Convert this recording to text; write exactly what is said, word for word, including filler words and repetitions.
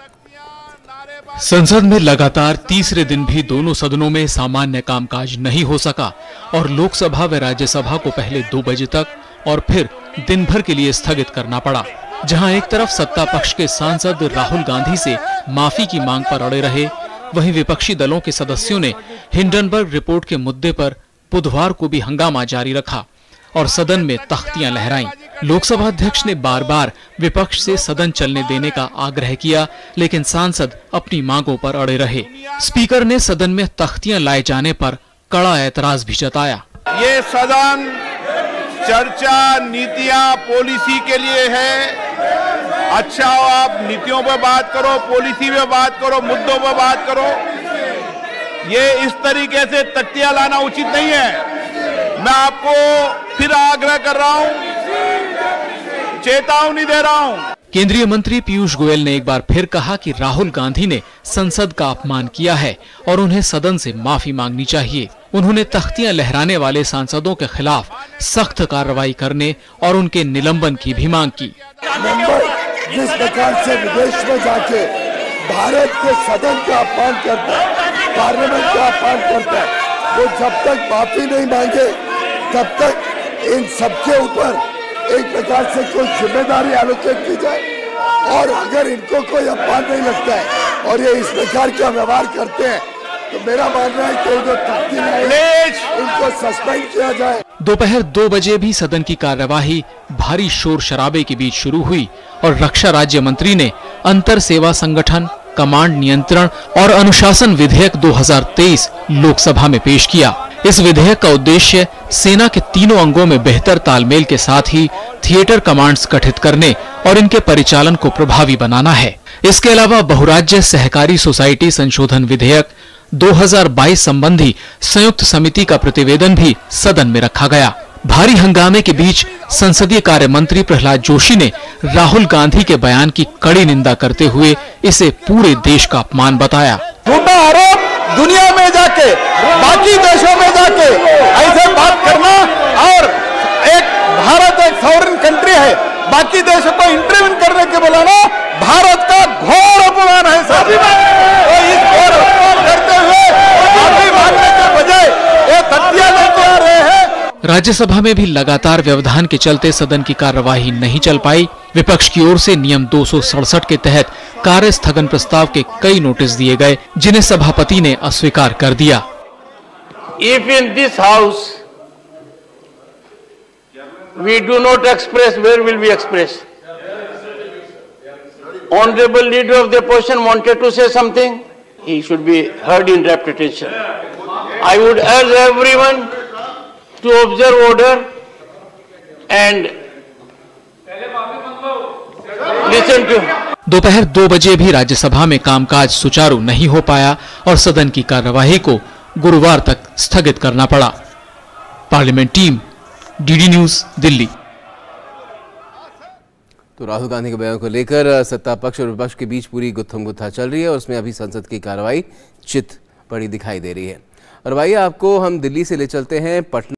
संसद में लगातार तीसरे दिन भी दोनों सदनों में सामान्य कामकाज नहीं हो सका और लोकसभा व राज्यसभा को पहले दो बजे तक और फिर दिन भर के लिए स्थगित करना पड़ा। जहां एक तरफ सत्ता पक्ष के सांसद राहुल गांधी से माफी की मांग पर अड़े रहे, वहीं विपक्षी दलों के सदस्यों ने हिंडनबर्ग रिपोर्ट के मुद्दे पर बुधवार को भी हंगामा जारी रखा और सदन में तख्तियां लहराईं। लोकसभा अध्यक्ष ने बार बार विपक्ष से सदन चलने देने का आग्रह किया, लेकिन सांसद अपनी मांगों पर अड़े रहे। स्पीकर ने सदन में तख्तियां लाए जाने पर कड़ा ऐतराज भी जताया। ये सदन चर्चा, नीतियां, पॉलिसी के लिए है। अच्छा हो आप नीतियों पर बात करो, पॉलिसी पे बात करो, मुद्दों पर बात करो। ये इस तरीके से तख्तियां लाना उचित नहीं है। मैं आपको फिर आग्रह कर रहा हूं, चेतावनी दे रहा हूं। केंद्रीय मंत्री पीयूष गोयल ने एक बार फिर कहा कि राहुल गांधी ने संसद का अपमान किया है और उन्हें सदन से माफी मांगनी चाहिए। उन्होंने तख्तियां लहराने वाले सांसदों के खिलाफ सख्त कार्रवाई करने और उनके निलंबन की भी मांग की। मुंबई जिस प्रकार से विदेश में जाके भारत के सदन का अपमान करता है, पार्लियामेंट का अपमान करता है, वो जब तक माफी नहीं मांगे तब तक इन सबके ऊपर एक प्रकार से कोई जिम्मेदारी आलोचित की जाए। और अगर इनको कोई अपमान नहीं लगता है और ये इस प्रकार का व्यवहार करते हैं तो मेरा मानना है कि जो तख्ती है इनको सस्पेंड किया जाए। दोपहर दो बजे भी सदन की कार्यवाही भारी शोर शराबे के बीच शुरू हुई और रक्षा राज्य मंत्री ने अंतर सेवा संगठन, कमांड नियंत्रण और अनुशासन विधेयक दो हज़ार तेईस लोकसभा में पेश किया। इस विधेयक का उद्देश्य सेना के तीनों अंगों में बेहतर तालमेल के साथ ही थिएटर कमांड्स गठित करने और इनके परिचालन को प्रभावी बनाना है। इसके अलावा बहुराज्य सहकारी सोसाइटी संशोधन विधेयक दो हज़ार बाईस संबंधी संयुक्त समिति का प्रतिवेदन भी सदन में रखा गया। भारी हंगामे के बीच संसदीय कार्य मंत्री प्रहलाद जोशी ने राहुल गांधी के बयान की कड़ी निंदा करते हुए इसे पूरे देश का अपमान बताया। झूठा आरोप दुनिया में जाके, बाकी देशों में जाके ऐसे बात करना और एक भारत एक सॉवरेन कंट्री है, बाकी देशों को इंटरवीन करने के बुलाना भारत का घोर अपमान है सर। तो इस घोर अपमान करते हुए माफी मांगने के बजाय ये तख्तियां लेके आ रहे हैं। राज्यसभा में भी लगातार व्यवधान के चलते सदन की कार्यवाही नहीं चल पाई। विपक्ष की ओर से नियम दो सौ सड़सठ के तहत कार्य स्थगन प्रस्ताव के कई नोटिस दिए गए, जिन्हें सभापति ने अस्वीकार कर दिया। If in this house we do not express, where will we express? Honorable leader of the opposition wanted to say something, he should be heard in rapt attention. I would urge everyone to observe order and listen to. दोपहर दो बजे भी राज्यसभा में कामकाज सुचारू नहीं हो पाया और सदन की कार्यवाही को गुरुवार तक स्थगित करना पड़ा। Parliament team, DD news, Delhi. तो राहुल गांधी के बयान को लेकर सत्ता पक्ष और विपक्ष के बीच पूरी गुत्थम गुत्था चल रही है और उसमें अभी संसद की कार्रवाई चित पड़ी दिखाई दे रही है। और भाई आपको हम दिल्ली से ले चलते हैं पटना।